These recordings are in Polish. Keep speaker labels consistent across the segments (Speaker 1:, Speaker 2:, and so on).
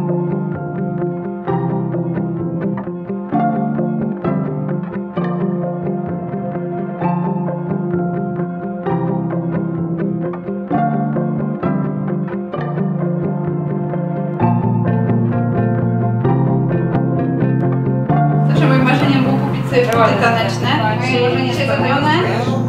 Speaker 1: Szkoły taneczne. Moje marzenie spełnione.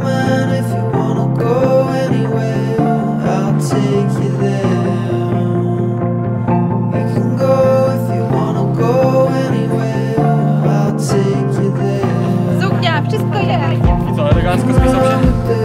Speaker 1: Suknia, wszystko jest!
Speaker 2: I co, elegancko spisał się?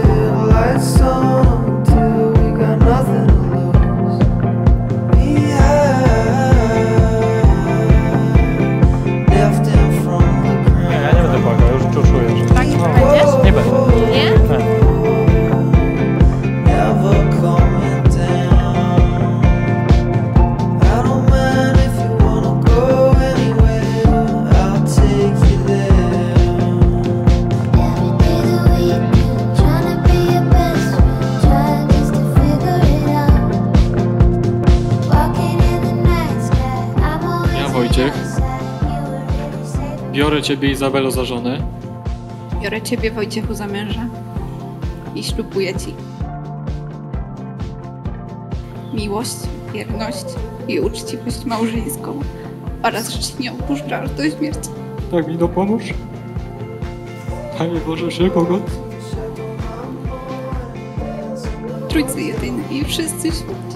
Speaker 2: Wojciech, biorę Ciebie, Izabelo, za żonę.
Speaker 1: Biorę Ciebie, Wojciechu, za męża i ślubuję Ci miłość, wierność i uczciwość małżeńską oraz że Ci nie opuszczę aż do śmierci.
Speaker 2: Tak mi dopomóż. Panie Boże Wszechmogący.
Speaker 1: Trójcy jedynej i wszyscy święci.